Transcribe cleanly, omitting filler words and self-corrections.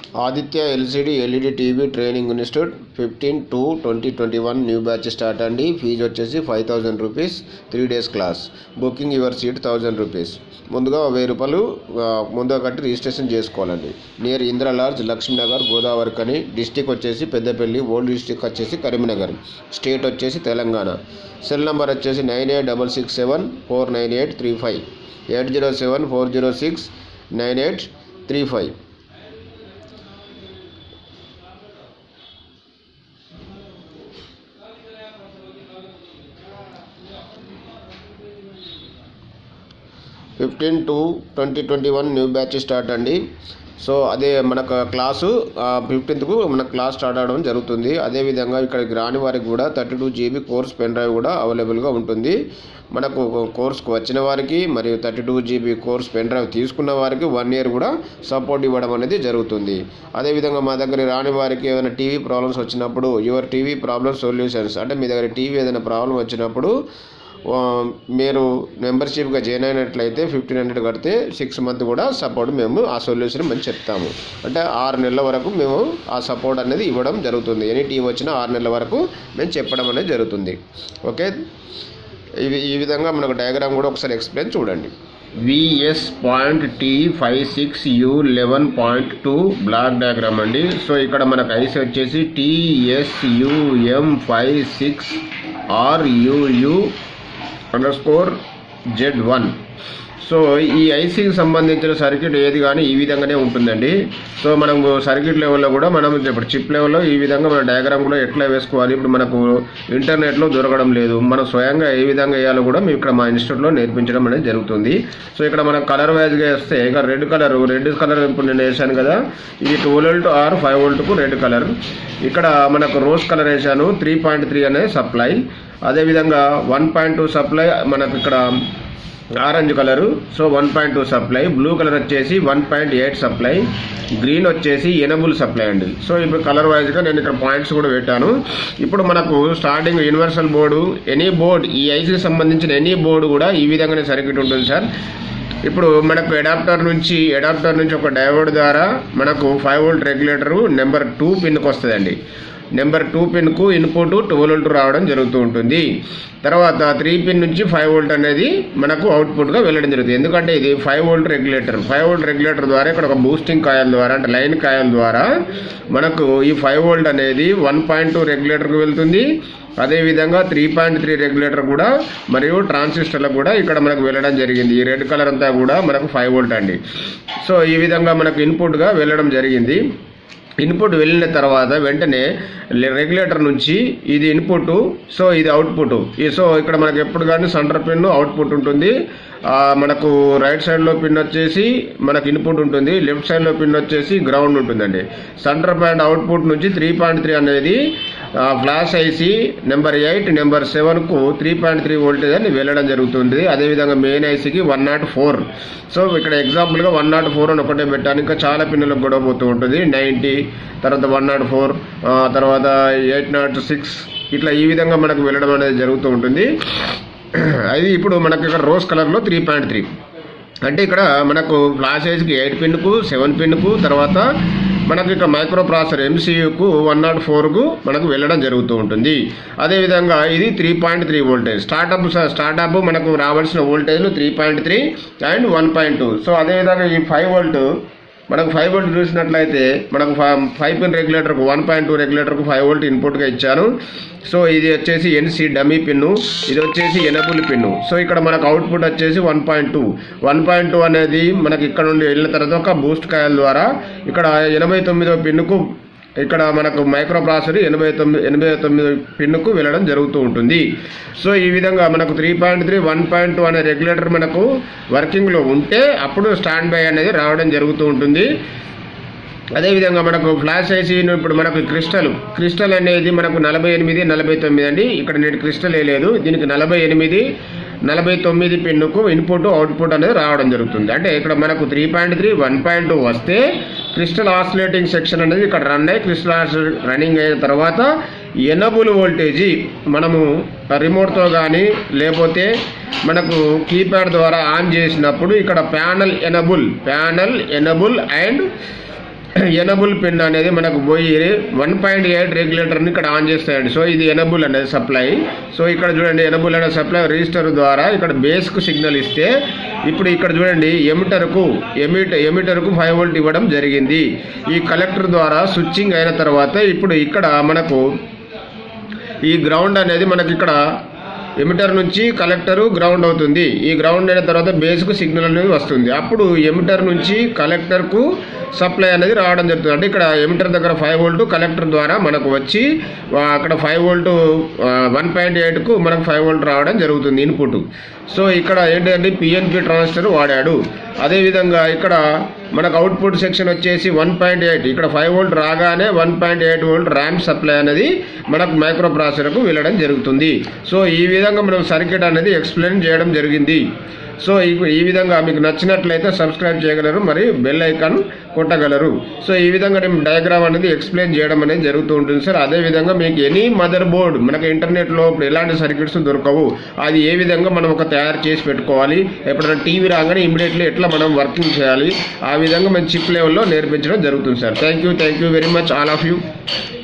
Aditya LCD LED TV training institute 15/2/2021 new batch start అండి. Fee వచ్చేసి 5000 rupees, 3 days class. Booking your seat 1000 rupees. ముందుగా 1000 రూపాయలు ముందుగా కట్టి రిజిస్ట్రేషన్ చేసుకోవాలండి. నియర్ ఇందిరా లాడ్జ్, లక్ష్మీనగర్, గోదావరి కని. డిస్టిక్ వచ్చేసి పెద్దపల్లి, ఓల్డ్ డిస్టిక్ వచ్చేసి కరీంనగర్, స్టేట్ వచ్చేసి తెలంగాణ. సెల్ నెంబర్ వచ్చేసి 9866749835, 8074069835. ఫిఫ్టీన్ 2/2021 న్యూ బ్యాచ్ స్టార్ట్ అండి. సో అదే మనకు క్లాసు 15th మనకు క్లాస్ స్టార్ట్ అవడం జరుగుతుంది. అదేవిధంగా ఇక్కడికి రాని వారికి కూడా 32 GB కోర్స్ పెన్ డ్రైవ్ కూడా అవైలబుల్గా ఉంటుంది. మనకు కోర్స్కు వచ్చిన వారికి మరియు 32 GB కోర్స్ పెన్ డ్రైవ్ తీసుకున్న వారికి 1 year కూడా సపోర్ట్ ఇవ్వడం అనేది జరుగుతుంది. అదేవిధంగా మా దగ్గర రాని వారికి ఏదైనా టీవీ ప్రాబ్లమ్స్ వచ్చినప్పుడు యువర్ టీవీ ప్రాబ్లమ్ సొల్యూషన్స్ అంటే మీ దగ్గర టీవీ ఏదైనా ప్రాబ్లం వచ్చినప్పుడు మీరు మెంబర్షిప్గా జాయిన్ అయినట్లయితే 1500 కడితే 6 months కూడా సపోర్ట్ మేము ఆ సొల్యూషన్ మేము చెప్తాము. అంటే 6 నెలల వరకు మేము ఆ సపోర్ట్ అనేది ఇవ్వడం జరుగుతుంది. ఎనీ టీవీ వచ్చినా 6 నెలల వరకు మేము చెప్పడం అనేది జరుగుతుంది. ఓకే, ఈ విధంగా మనకు డయాగ్రామ్ కూడా ఒకసారి ఎక్స్ప్లెయిన్ చూడండి. VS.T56U11.2 బ్లాక్ డయాగ్రామ్ అండి. సో ఇక్కడ మనకు ఐసీ వచ్చేసి TSUM56RUU_Z1. సో ఈ ఐసీకి సంబంధించిన సర్క్యూట్ ఏది కానీ ఈ విధంగానే ఉంటుందండి. సో మనం సర్క్యూట్ లెవెల్లో కూడా మనం ఇప్పుడు చిప్ లెవెల్లో ఈ విధంగా మన డయాగ్రామ్ కూడా ఎట్లా వేసుకోవాలి ఇప్పుడు మనకు ఇంటర్నెట్లో దొరకడం లేదు. మనం స్వయంగా ఏ విధంగా వేయాలో కూడా మేము ఇక్కడ మా ఇన్స్టిట్యూట్లో నేర్పించడం అనేది జరుగుతుంది. సో ఇక్కడ మనం కలర్ వైజ్గా వేస్తే ఇక్కడ రెడ్ కలర్ ఇప్పుడు నేను వేసాను కదా, ఇది 12 volt or 5 volt red colour. ఇక్కడ మనకు రోజ్ కలర్ వేసాను 3.3 అనే సప్లై. అదేవిధంగా 1.2 సప్లై మనకు ఇక్కడ orange colour, so 1.2 supply. Blue colour వచ్చేసి 1.8 సప్లై. గ్రీన్ వచ్చేసి ఎనబుల్ సప్లై అండి. సో ఇప్పుడు కలర్ వైజ్గా నేను ఇక్కడ పాయింట్స్ కూడా పెట్టాను. ఇప్పుడు మనకు starting universal board, any board, ఈ ఐసీకి సంబంధించిన ఎనీ బోర్డు కూడా ఈ విధంగానే సర్క్యూట్ ఉంటుంది సార్. ఇప్పుడు మనకు అడాప్టర్ నుంచి ఒక డయోడ్ ద్వారా మనకు 5 volt రెగ్యులేటరు నెంబర్ 2 పిన్కి వస్తుందండి. నెంబర్ 2 పిన్కు ఇన్పుట్ 12 volt రావడం జరుగుతూ ఉంటుంది. తర్వాత 3 పిన్ నుంచి 5 volt అనేది మనకు అవుట్పుట్గా వెళ్ళడం జరుగుతుంది. ఎందుకంటే ఇది 5 volt రెగ్యులేటర్. 5 volt రెగ్యులేటర్ ద్వారా ఇక్కడ ఒక బూస్టింగ్ కాయిల్ ద్వారా అంటే లైన్ కాయిల్ ద్వారా మనకు ఈ 5 volt అనేది 1.2 రెగ్యులేటర్కి వెళ్తుంది. అదేవిధంగా 3.3 రెగ్యులేటర్ కూడా మరియు ట్రాన్సిస్టర్లకు కూడా ఇక్కడ మనకు వెళ్ళడం జరిగింది. ఈ రెడ్ కలర్ అంతా కూడా మనకు 5 volt అండి. సో ఈ విధంగా మనకు ఇన్పుట్గా వెళ్ళడం జరిగింది. ఇన్పుట్ వెళ్ళిన తర్వాత వెంటనే రెగ్యులేటర్ నుంచి ఇది ఇన్పుట్, సో ఇది అవుట్పుట్. సో ఇక్కడ మనకు ఎప్పుడు కానీ సెంటర్ పిన్ అవుట్పుట్ ఉంటుంది. మనకు రైట్ సైడ్లో పిన్ వచ్చేసి మనకు ఇన్పుట్ ఉంటుంది, లెఫ్ట్ సైడ్లో పిన్ వచ్చేసి గ్రౌండ్ ఉంటుందండి. సెంటర్ పాయింట్ అవుట్పుట్ నుంచి 3.3 అనేది ఫ్లాష్ ఐసీ నెంబర్ 8 నెంబర్ 7కు 3.3 వోల్టేజ్ అని వెళ్ళడం జరుగుతుంది. అదేవిధంగా మెయిన్ ఐసీకి 104. సో ఇక్కడ ఎగ్జాంపుల్గా 104 అని ఒకటే పెట్టాను. ఇంకా చాలా పిన్నులకు గొడవ పోతూ ఉంటుంది. 90, తర్వాత 104, తర్వాత 806, ఇట్లా ఈ విధంగా మనకు వెళ్ళడం అనేది జరుగుతూ ఉంటుంది. అది ఇప్పుడు మనకు ఇక్కడ రోజ్ కలర్లో 3.3 అంటే ఇక్కడ మనకు ఫ్లాష్ ఐసీకి 8 పిన్కు 7 పిన్కు తర్వాత మనకు ఇక్కడ మైక్రో ప్రాసెసర్ MCUకు 104కు మనకు వెళ్ళడం జరుగుతూ ఉంటుంది. అదేవిధంగా ఇది 3.3 వోల్టేజ్. స్టార్టప్ మనకు రావాల్సిన వోల్టేజ్లు 3.3 అండ్ 1.2. సో అదేవిధంగా ఈ 5 volt మనకు 5 volt చూసినట్లయితే మనకు 5 పిన్ రెగ్యులేటర్కు 1.2 రెగ్యులేటర్కు 5 volt ఇన్పుట్గా ఇచ్చాను. సో ఇది వచ్చేసి NC డమీ పిన్ను, ఇది వచ్చేసి ఎనబుల్ పిన్ను. సో ఇక్కడ మనకు అవుట్పుట్ వచ్చేసి 1.2 అనేది మనకి ఇక్కడ నుండి వెళ్ళిన తర్వాత ఒక బూస్ట్ కాయిల్ ద్వారా ఇక్కడ 89వ పిన్నుకు ఇక్కడ మనకు మైక్రో ప్రాసెసర్ 89 పిన్నుకు వెళ్ళడం జరుగుతూ ఉంటుంది. సో ఈ విధంగా మనకు 3.3 1.2 అనే రెగ్యులేటర్ మనకు వర్కింగ్లో ఉంటే అప్పుడు స్టాండ్ బై అనేది రావడం జరుగుతూ ఉంటుంది. అదేవిధంగా మనకు ఫ్లాష్ ఐసీ ఇప్పుడు మనకు క్రిస్టల్ అనేది మనకు 48 49 అండి. ఇక్కడ నేను క్రిస్టల్ వేయలేదు, దీనికి 48 49 పిన్నుకు ఇన్పుట్ అవుట్పుట్ అనేది రావడం జరుగుతుంది. అంటే ఇక్కడ మనకు 3.3 1.2 వస్తే క్రిస్టల్ ఆసిలేటింగ్ సెక్షన్ అనేది ఇక్కడ రన్ అయ్యి క్రిస్టల్ రన్నింగ్ అయిన తర్వాత ఎనబుల్ వోల్టేజీ మనము రిమోట్తో కానీ లేకపోతే మనకు కీప్యాడ్ ద్వారా ఆన్ చేసినప్పుడు ఇక్కడ panel enable and enable pin అనేది మనకు పోయి 1.8 రెగ్యులేటర్ని ఇక్కడ ఆన్ చేస్తాయండి. సో ఇది ఎనబుల్ అనేది సప్లై. సో ఇక్కడ చూడండి ఎనబుల్ అనే సప్లై రిజిస్టర్ ద్వారా ఇక్కడ బేస్కు సిగ్నల్ ఇస్తే ఇప్పుడు ఇక్కడ చూడండి ఎమిటర్కు 5 వోల్ట్ ఇవ్వడం జరిగింది. ఈ కలెక్టర్ ద్వారా స్విచ్చింగ్ అయిన తర్వాత ఇప్పుడు ఇక్కడ మనకు ఈ గ్రౌండ్ అనేది మనకి ఇక్కడ ఎమిటర్ నుంచి కలెక్టరు గ్రౌండ్ అవుతుంది. ఈ గ్రౌండ్ అయిన తర్వాత బేస్కు సిగ్నల్ అనేది వస్తుంది. అప్పుడు ఎమిటర్ నుంచి కలెక్టర్కు సప్లై అనేది రావడం జరుగుతుంది. అంటే ఇక్కడ ఎమిటర్ దగ్గర 5 వోల్ట్ కలెక్టర్ ద్వారా మనకు వచ్చి అక్కడ 5 వోల్ట్ 1.8కు మనకు 5 వోల్ట్ రావడం జరుగుతుంది ఇన్పుట్. సో ఇక్కడ ఏంటంటే పిఎన్పి ట్రాన్సిస్టర్ వాడాడు. అదేవిధంగా ఇక్కడ మనకు అవుట్పుట్ సెక్షన్ వచ్చేసి 1.8 ఇక్కడ 5 వోల్ట్ రాగానే 1.8 వోల్ట్ ర్యాంప్ సప్లై అనేది మనకు మైక్రో ప్రాసెసర్కు వెళ్ళడం జరుగుతుంది. సో ఈ విధంగా మనం సర్క్యూట్ అనేది ఎక్స్ప్లెయిన్ చేయడం జరిగింది. సో ఈ విధంగా మీకు నచ్చినట్లయితే సబ్స్క్రైబ్ చేయగలరు, మరి బెల్ ఐకాన్ కొట్టగలరు. సో ఈ విధంగా నేను డయాగ్రామ్ అనేది ఎక్స్ప్లెయిన్ చేయడం అనేది జరుగుతూ ఉంటుంది సార్. అదేవిధంగా మీకు ఎనీ మదర్ బోర్డ్ మనకు ఇంటర్నెట్లో ఇప్పుడు ఎలాంటి సర్క్యూట్స్ దొరకవు, అది ఏ విధంగా మనం ఒక తయారు చేసి పెట్టుకోవాలి, ఎప్పుడైనా టీవీ రాగానే ఇమీడియట్లీ ఎట్లా మనం వర్కింగ్ చేయాలి, ఆ విధంగా మనం చిప్ లెవెల్లో నేర్పించడం జరుగుతుంది sir. Thank you very much all of you.